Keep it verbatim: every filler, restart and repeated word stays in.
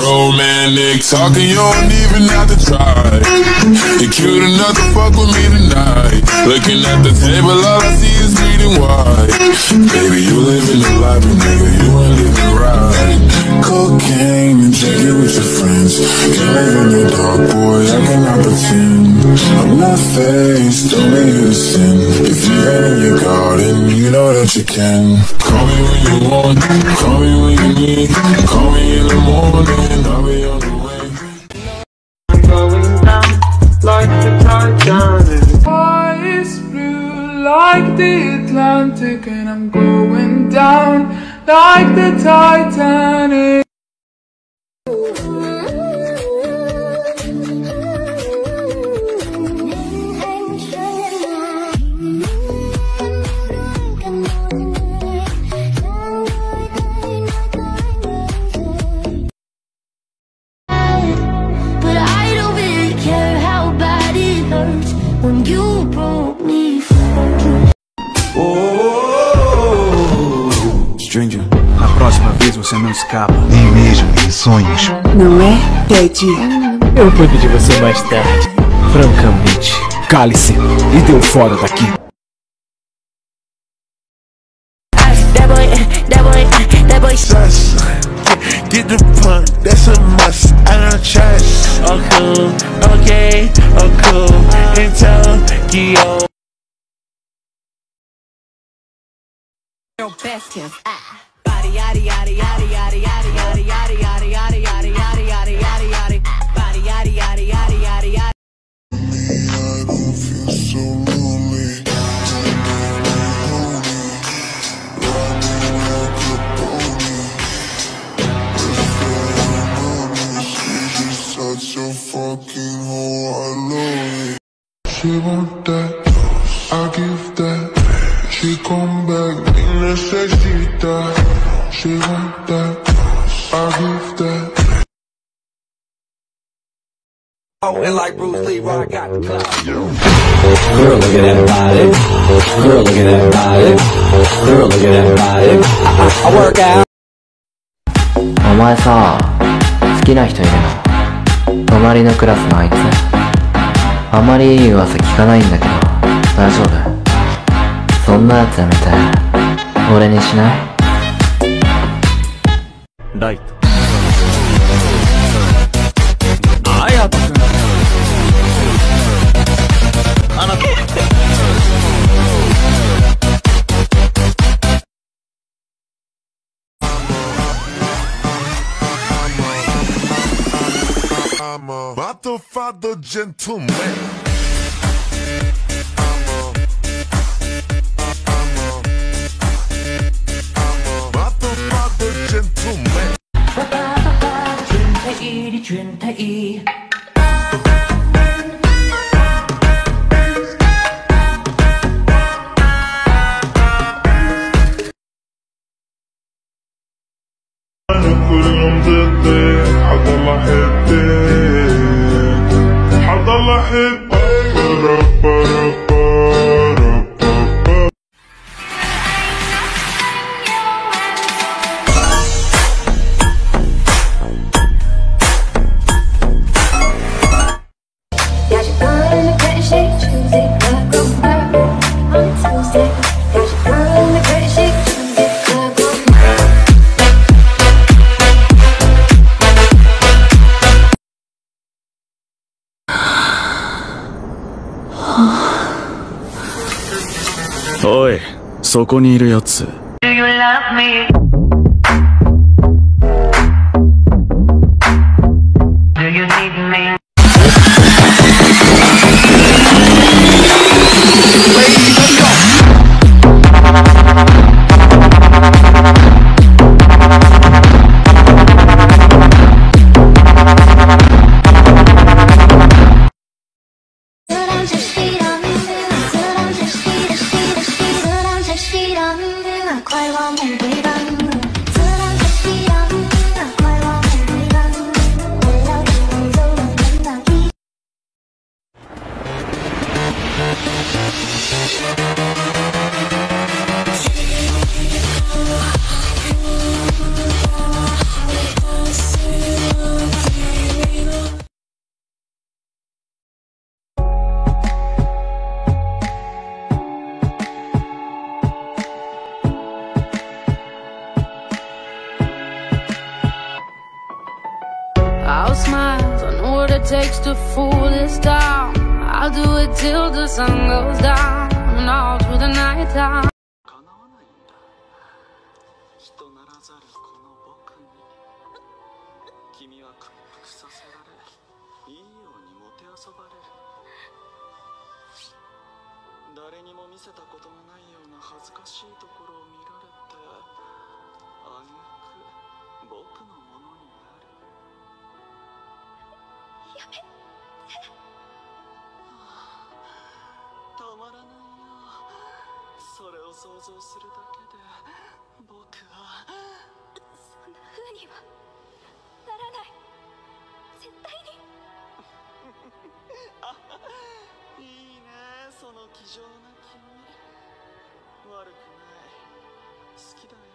romantic talking, you don't even have to try. You're cute enough to fuck with me tonight. Looking at the table, all I see is bleeding white. Baby, you living the life, but nigga, you ain't living right. Cocaine and drinking with your friends. Can't live in the dark, boy, I cannot pretend. I'm not faced, only you to sin. If you ain't in your garden, you know that you can. Call me when you want, call me when you need. Call me in the morning, I'll be on the way. I'm going down like the Titanic. Eyes blue like the Atlantic, and I'm going down like the Titanic. When you broke me Oh, Stranger, a próxima vez você não escapa. Nem mesmo em sonhos. Não é, Ted? Eu cuido de você mais tarde. Francamente, cale-se e deu fora daqui. that boy, that boy, that boy. Get the punk, that's a must. I don't trust. Oh cool, okay, oh cool. In Tokyo. Body yaddy yaddy yaddy yaddy yaddy yaddy yaddy yaddy yaddy yaddy yaddy yaddy yaddy yaddy body yaddy yaddy yaddy yaddy yaddy. I don't feel so lonely. Such a fucking hoe, I love it. She want that, I give that. She come back, me necesita. She want that, I give that. Oh, and like Bruce Lee, I got the clout. Girl, look at that body. Girl, look at that body. Girl, look at that body. I, I work out. お前さ、好きな人いるの？隣のクラスのあいつ。あまりいい噂聞かないんだけど、大丈夫？そんなやつやめて、俺にしない？ ライト。あやとくん。あなた。 I'm a motherfucker gentleman. كلهم ضدي حضل احبك حضل احبك ربا ربا ربا. Got your girl in the credit shake Tuesday, club go murder on Tuesday. Got your girl in the credit shake Tuesday, club go murder. おい、そこにいるやつ。 Do you love me? Do you need me? I takes to fool this town. I'll do it till the sun goes down and all through the night time. 人ならざるこの僕に君は屈服させられいいようにもてあそばれる誰にも見せたことのないような恥ずかしいところを見られてあげく僕のものになるやめてたまらないよそれを想像するだけで僕はそんな風にはならない絶対にいいねその気丈な君悪くない好きだよ